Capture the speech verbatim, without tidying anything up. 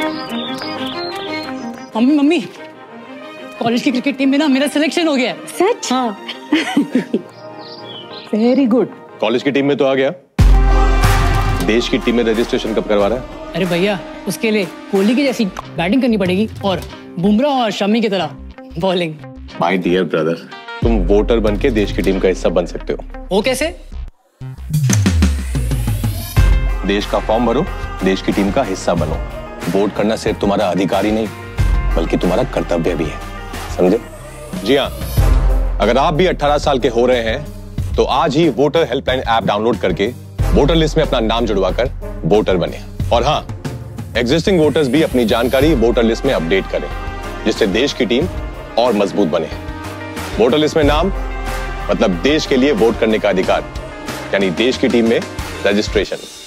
Mummy mummy college की cricket team में ना मेरा सिलेक्शन हो गया है। सच? हाँ। Very good. कॉलेज की टीम में तो आ गया, देश की टीम में रजिस्ट्रेशन कब करवा रहा है? अरे भैया उसके लिए कोहली की जैसी बैटिंग करनी पड़ेगी और बुमराह और शमी की तरह बॉलिंग। माय डियर ब्रदर, तुम वोटर बन के देश की टीम का हिस्सा बन सकते हो। वो कैसे? देश का फॉर्म भरो, देश की टीम का हिस्सा बनो। वोट करना सिर्फ तुम्हारा अधिकार ही नहीं बल्कि तुम्हारा कर्तव्य भी है, समझे? जी हाँ, अगर आप भी अठारह साल के हो रहे हैं तो आज ही वोटर हेल्पलाइन ऐप डाउनलोड करके वोटर लिस्ट में अपना नाम जुड़वाकर वोटर बने। और हाँ, एग्जिस्टिंग वोटर्स भी अपनी जानकारी वोटर लिस्ट में अपडेट करें जिससे देश की टीम और मजबूत बने। वोटर लिस्ट में नाम मतलब देश के लिए वोट करने का अधिकार, यानी देश की टीम में रजिस्ट्रेशन।